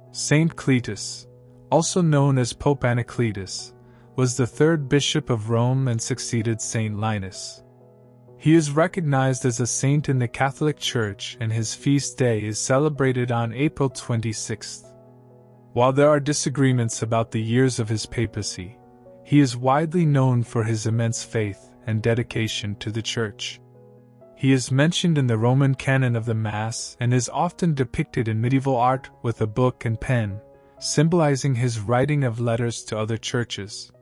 Saint Cletus, also known as Pope Anacletus, was the third bishop of Rome and succeeded Saint Linus. He is recognized as a saint in the Catholic Church, and his feast day is celebrated on April 26th. While there are disagreements about the years of his papacy, he is widely known for his immense faith and dedication to the Church. He is mentioned in the Roman Canon of the Mass and is often depicted in medieval art with a book and pen, symbolizing his writing of letters to other churches.